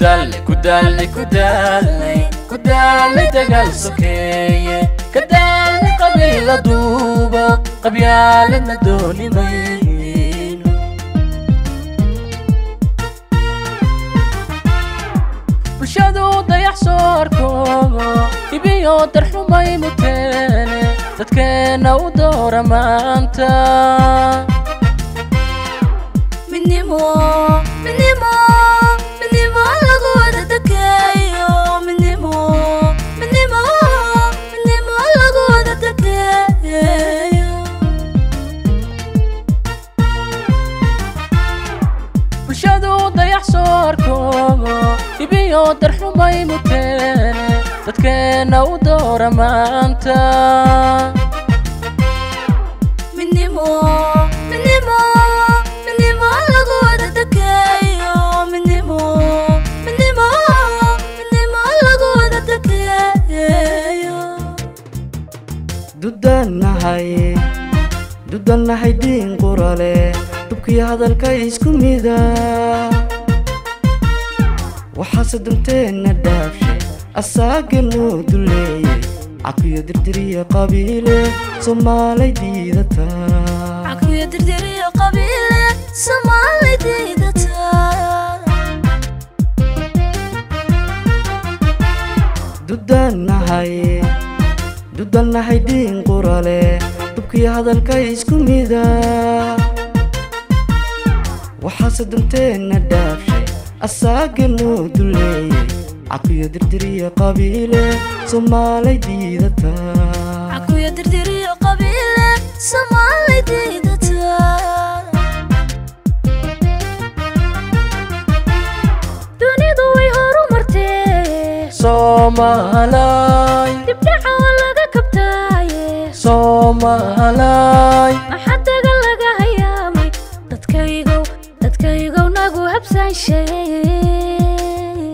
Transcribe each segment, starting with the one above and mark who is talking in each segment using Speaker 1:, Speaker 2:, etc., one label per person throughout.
Speaker 1: كدالي دقال سكية كدالي قبيلة دوبة قبيالنا دوني مين بلشادو ضيح صوركم يبيو درحو ما يموتيني تتكينا ودورة ما انتا
Speaker 2: مني مو لغو دكايو مني مو لغو دكايو
Speaker 1: بلشادو ضيح صوركم يبيو درحو ما يموتيني تتكينا ودورة ما انتا
Speaker 2: مني مو لغو دكايو مني مو لغو دكايو
Speaker 3: دودنا دين قرالي تبكي هذا الكيس كميدا وحاسد انتين الدافشي الساقن ودولي عقية دردرية قبيلة صومالي ديدتا
Speaker 2: عقية دردرية قبيلة صومالي ديدتا
Speaker 3: دودنا دين قرالي تبكي هذا الكيس كميدا وحاسد انتين الدافشي الساقن ودولي عقية دردرية قبيلة صومالي ديدتا
Speaker 2: عقية دردرية قبيلة صومالي ديدتا دونيدو ويهورو مرتي
Speaker 1: صومالاي
Speaker 2: دبدعا ولغا كبتاي
Speaker 1: صومالاي
Speaker 2: maxaa dagan laga hayaamay dadkaygow nagu habsan sheey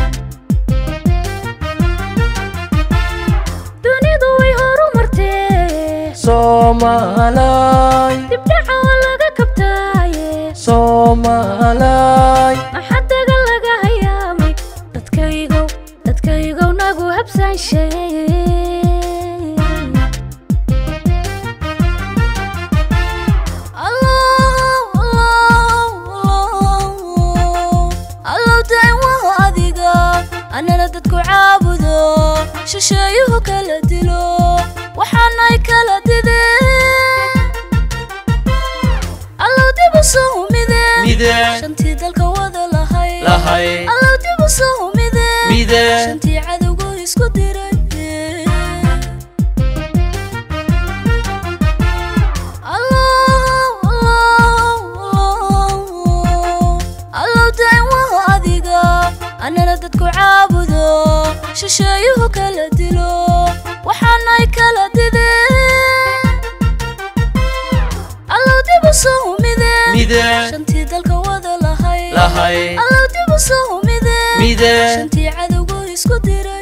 Speaker 2: dunidu way horu martee
Speaker 1: صومالاي
Speaker 2: dibdhaca waa laga kabtaaye
Speaker 1: صومالاي
Speaker 2: maxaa dagan laga hayaamay dadkaygow nagu habsan sheey أنا dadku caabudo shisheeyuhu kala dilo waxaanay kala dideen allow dib u soo mideen shantii dalka wada lahay allow dib u soo mideen shantii cadowgu isku diray أنا dadku caabudo shisheeyuhu kala dilo waxaanay kala dideen allow dib u soo mideen shantii dalka wada lahay allow dib u soo mideen shantii cadowgu isku diray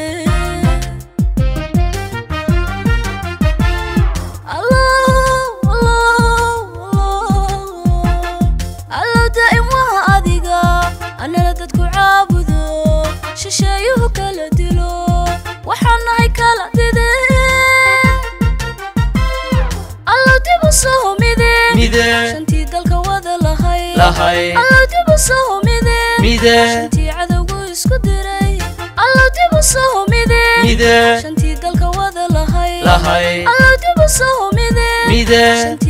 Speaker 2: allow daa'im waa adiga أنا dadku caabudo shisheeyuhu kala dilo waxaanay kala dideen allow dib u soo mideen shantii dalka wada lahay allow dib u soo mideen shantii cadowgu isku diray allow dib u soo mideen shantii dalka wada lahay allow dib u soo mideen